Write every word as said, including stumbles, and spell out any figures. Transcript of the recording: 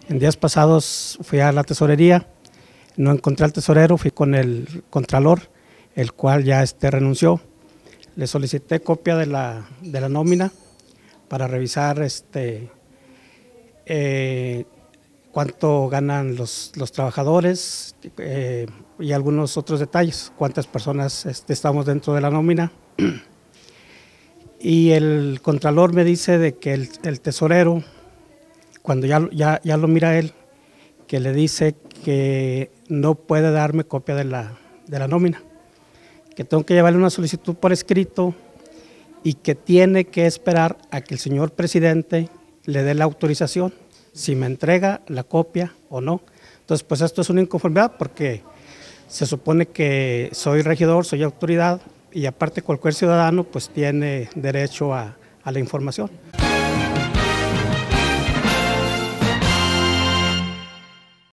En días pasados fui a la tesorería, no encontré al tesorero, fui con el contralor, el cual ya este renunció. Le solicité copia de la, de la nómina para revisar este, eh, cuánto ganan los, los trabajadores eh, y algunos otros detalles, cuántas personas este, estamos dentro de la nómina. Y el contralor me dice de que el, el tesorero, cuando ya, ya, ya lo mira él, que le dice que no puede darme copia de la, de la nómina, que tengo que llevarle una solicitud por escrito y que tiene que esperar a que el señor presidente le dé la autorización, si me entrega la copia o no. Entonces, pues esto es una inconformidad porque se supone que soy regidor, soy autoridad y aparte cualquier ciudadano pues tiene derecho a, a la información.